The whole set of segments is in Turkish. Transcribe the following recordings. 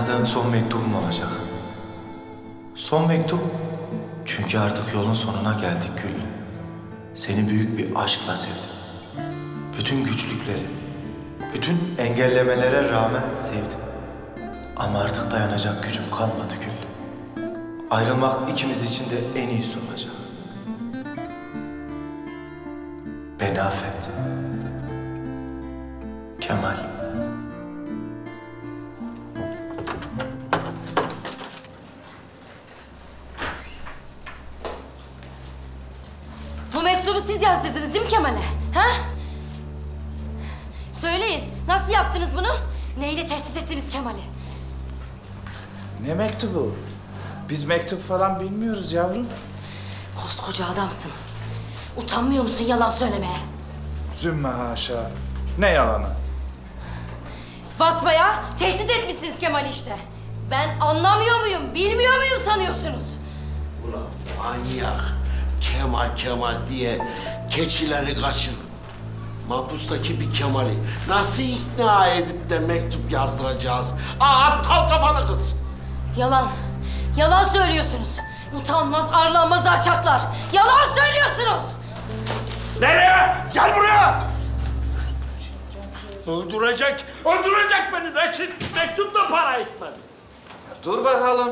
yazdığım son mektubum olacak. Son mektup çünkü artık yolun sonuna geldik Gül. Seni büyük bir aşkla sevdim. Bütün güçlükleri, bütün engellemelere rağmen sevdim. Ama artık dayanacak gücüm kalmadı Gül. Ayrılmak ikimiz için de en iyisi olacak. Beni affet. Kemal. Bu mektubu siz yazdırdınız değil mi Kemal'e? Ha? Söyleyin, nasıl yaptınız bunu? Neyle tehdit ettiniz Kemal'i? Ne mektubu? Biz mektup falan bilmiyoruz yavrum. Koskoca adamsın. Utanmıyor musun yalan söylemeye? Zümme haşa. Ne yalanı? Basbayağı tehdit etmişsiniz Kemal'i işte. Ben anlamıyor muyum, bilmiyor muyum sanıyorsunuz? Ulan manyak. Kemal diye keçileri kaçır. Mahpustaki bir Kemal'i nasıl ikna edip de mektup yazdıracağız? Aptal kafalı kız. Yalan, yalan söylüyorsunuz. Utanmaz, arlanmaz alçaklar. Yalan söylüyorsunuz. Nereye? Gel buraya! Öldürecek beni Reşit. Mektup da para etmedi. Dur bakalım.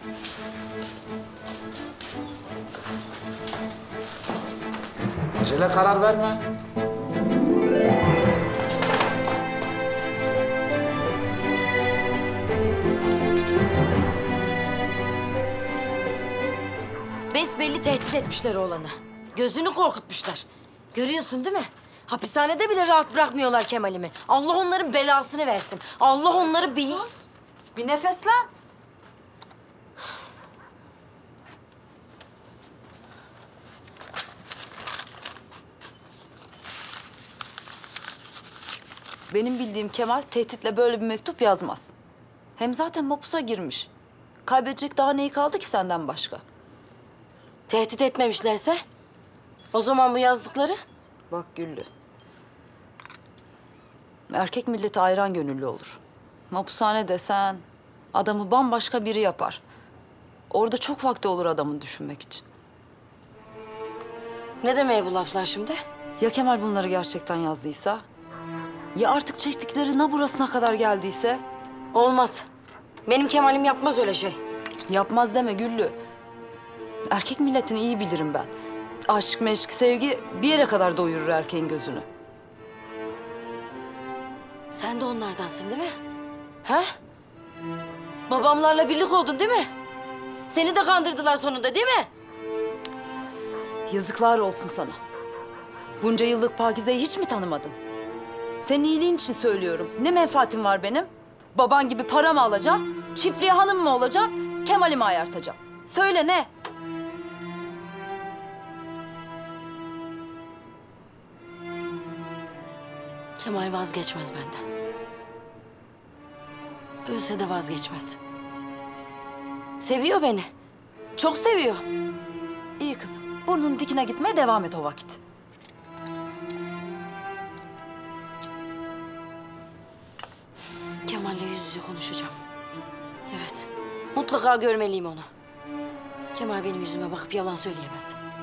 Acele karar verme. Besbelli tehdit etmişler oğlanı. Gözünü korkutmuşlar. Görüyorsun değil mi? Hapishanede bile rahat bırakmıyorlar Kemal'imi. Allah onların belasını versin. Allah onları bir... Sus. Bir nefeslen. Benim bildiğim Kemal tehditle böyle bir mektup yazmaz. Hem zaten mapusa girmiş. Kaybedecek daha neyi kaldı ki senden başka? Tehdit etmemişlerse? O zaman bu yazdıkları? Bak Güllü. Erkek milleti ayran gönüllü olur. Mapushane desen adamı bambaşka biri yapar. Orada çok vakti olur adamın düşünmek için. Ne demeye bu laflar şimdi? Ya Kemal bunları gerçekten yazdıysa? Ya artık çektikleri na burasına kadar geldiyse? Olmaz. Benim Kemal'im yapmaz öyle şey. Yapmaz deme Güllü. Erkek milletini iyi bilirim ben. Aşk, meşk, sevgi bir yere kadar doyurur erkeğin gözünü. Sen de onlardansın değil mi? Ha? Babamlarla birlik oldun değil mi? Seni de kandırdılar sonunda değil mi? Yazıklar olsun sana. Bunca yıllık Pakize'yi hiç mi tanımadın? Senin iyiliğin için söylüyorum. Ne menfaatim var benim? Baban gibi para mı alacağım? Çiftliğe hanım mı olacağım? Kemal'i mi ayartacağım? Söyle ne? Kemal vazgeçmez benden. Ölse de vazgeçmez. Seviyor beni. Çok seviyor. İyi kızım. Burnunun dikine gitmeye devam et o vakit. Kemal'le yüz yüze konuşacağım. Evet. Mutlaka görmeliyim onu. Kemal benim yüzüme bakıp yalan söyleyemez.